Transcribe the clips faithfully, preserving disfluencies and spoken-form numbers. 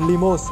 Limosa.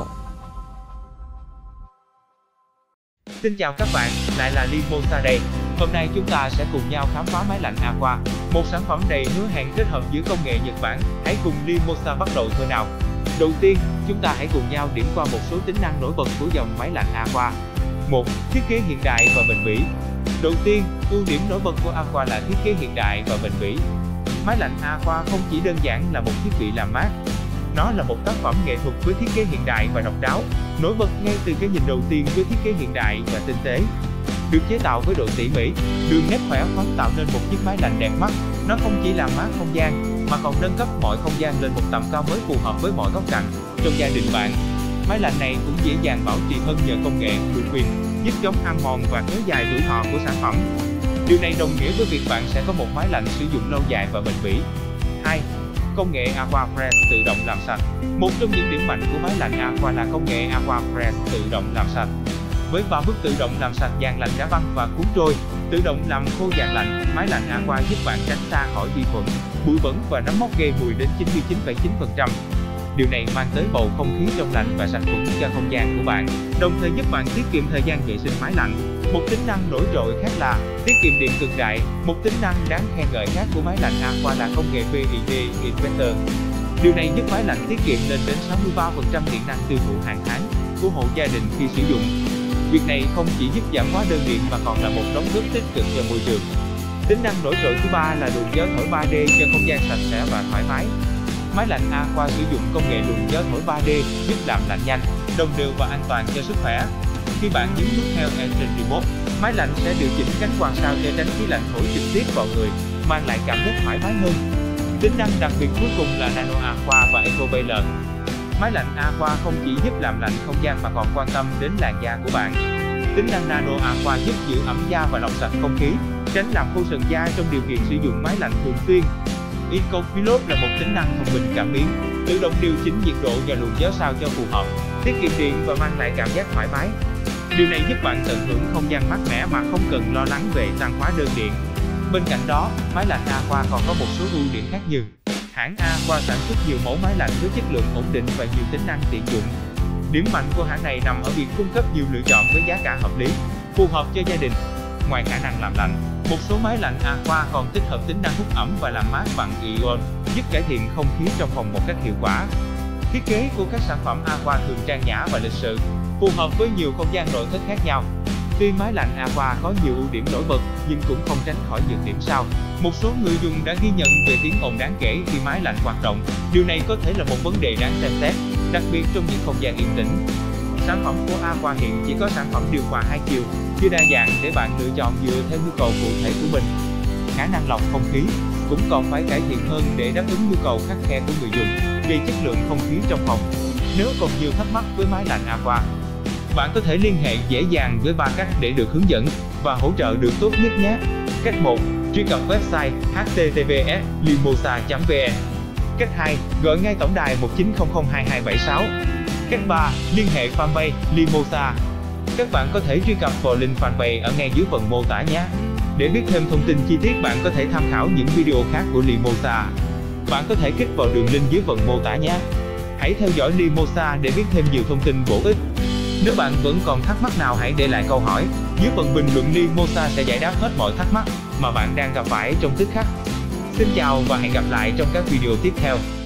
Xin chào các bạn, lại là Limosa đây. Hôm nay chúng ta sẽ cùng nhau khám phá máy lạnh Aqua, một sản phẩm đầy hứa hẹn kết hợp giữa công nghệ Nhật Bản. Hãy cùng Limosa bắt đầu thôi nào. Đầu tiên, chúng ta hãy cùng nhau điểm qua một số tính năng nổi bật của dòng máy lạnh Aqua. một. Thiết kế hiện đại và bền bỉ. Đầu tiên, ưu điểm nổi bật của Aqua là thiết kế hiện đại và bền bỉ. Máy lạnh Aqua không chỉ đơn giản là một thiết bị làm mát, nó là một tác phẩm nghệ thuật với thiết kế hiện đại và độc đáo, nổi bật ngay từ cái nhìn đầu tiên với thiết kế hiện đại và tinh tế. Được chế tạo với độ tỉ mỉ, đường nét khỏe khoắn tạo nên một chiếc máy lạnh đẹp mắt. Nó không chỉ làm mát không gian, mà còn nâng cấp mọi không gian lên một tầm cao mới phù hợp với mọi góc cạnh trong gia đình bạn. Máy lạnh này cũng dễ dàng bảo trì hơn nhờ công nghệ Bluefin, giúp chống ăn mòn và kéo dài tuổi thọ của sản phẩm. Điều này đồng nghĩa với việc bạn sẽ có một máy lạnh sử dụng lâu dài và bền bỉ. hai. Công nghệ Aqua Fresh tự động làm sạch. Một trong những điểm mạnh của máy lạnh Aqua là công nghệ Aqua Fresh tự động làm sạch. Với ba bước tự động làm sạch dàn lạnh đá băng và cuốn trôi, tự động làm khô dàn lạnh, máy lạnh Aqua giúp bạn tránh xa khỏi vi khuẩn, bụi bẩn và nấm mốc gây mùi đến chín mươi chín phẩy chín phần trăm. Điều này mang tới bầu không khí trong lành và sạch khuẩn cho không gian của bạn, đồng thời giúp bạn tiết kiệm thời gian vệ sinh máy lạnh. Một tính năng nổi trội khác là tiết kiệm điện cực đại. Một tính năng đáng khen ngợi khác của máy lạnh Aqua là công nghệ pê i đê Inverter. Điều này giúp máy lạnh tiết kiệm lên đến sáu mươi ba phần trăm điện năng tiêu thụ hàng tháng của hộ gia đình khi sử dụng. Việc này không chỉ giúp giảm hóa đơn điện mà còn là một đóng góp tích cực cho môi trường. Tính năng nổi trội thứ ba là luồng gió thổi ba D cho không gian sạch sẽ và thoải mái. Máy lạnh Aqua sử dụng công nghệ luồng gió thổi ba D giúp làm lạnh nhanh, đồng đều và an toàn cho sức khỏe. Khi bạn nhấn nút theo Engine Remote, máy lạnh sẽ điều chỉnh cánh quạt sao để tránh khí lạnh thổi trực tiếp vào người, mang lại cảm giác thoải mái hơn. Tính năng đặc biệt cuối cùng là Nano Aqua và EcoBailer. Máy lạnh Aqua không chỉ giúp làm lạnh không gian mà còn quan tâm đến làn da của bạn. Tính năng Nano Aqua giúp giữ ẩm da và lọc sạch không khí, tránh làm khô sần da trong điều kiện sử dụng máy lạnh thường xuyên. EcoPilot là một tính năng thông minh cảm biến, tự động điều chỉnh nhiệt độ và luồng gió sao cho phù hợp, tiết kiệm điện và mang lại cảm giác thoải mái. Điều này giúp bạn tận hưởng không gian mát mẻ mà không cần lo lắng về tăng hóa đơn điện. Bên cạnh đó, máy lạnh Aqua còn có một số ưu điểm khác như hãng Aqua sản xuất nhiều mẫu máy lạnh với chất lượng ổn định và nhiều tính năng tiện dụng. Điểm mạnh của hãng này nằm ở việc cung cấp nhiều lựa chọn với giá cả hợp lý, phù hợp cho gia đình. Ngoài khả năng làm lạnh, một số máy lạnh Aqua còn tích hợp tính năng hút ẩm và làm mát bằng ion, giúp cải thiện không khí trong phòng một cách hiệu quả. Thiết kế của các sản phẩm Aqua thường trang nhã và lịch sự, phù hợp với nhiều không gian nội thất khác nhau. Tuy máy lạnh Aqua có nhiều ưu điểm nổi bật, nhưng cũng không tránh khỏi nhược điểm sau. Một số người dùng đã ghi nhận về tiếng ồn đáng kể khi máy lạnh hoạt động. Điều này có thể là một vấn đề đáng xem xét, đặc biệt trong những không gian yên tĩnh. Sản phẩm của Aqua hiện chỉ có sản phẩm điều hòa hai chiều, chưa đa dạng để bạn lựa chọn dựa theo nhu cầu cụ thể của mình. Khả năng lọc không khí cũng còn phải cải thiện hơn để đáp ứng nhu cầu khắt khe của người dùng về chất lượng không khí trong phòng. Nếu còn nhiều thắc mắc với máy lạnh Aqua, bạn có thể liên hệ dễ dàng với ba cách để được hướng dẫn và hỗ trợ được tốt nhất nhé. Cách một. Truy cập website h t t p s limosa chấm v n. Cách hai. Gọi ngay tổng đài một chín không không hai hai bảy sáu. Cách ba. Liên hệ fanpage Limosa. Các bạn có thể truy cập vào link fanpage ở ngay dưới phần mô tả nhé. Để biết thêm thông tin chi tiết, bạn có thể tham khảo những video khác của Limosa. Bạn có thể kích vào đường link dưới phần mô tả nhé. Hãy theo dõi Limosa để biết thêm nhiều thông tin bổ ích. Nếu bạn vẫn còn thắc mắc nào, hãy để lại câu hỏi dưới phần bình luận. Limosa sẽ giải đáp hết mọi thắc mắc mà bạn đang gặp phải trong tức khắc. Xin chào và hẹn gặp lại trong các video tiếp theo.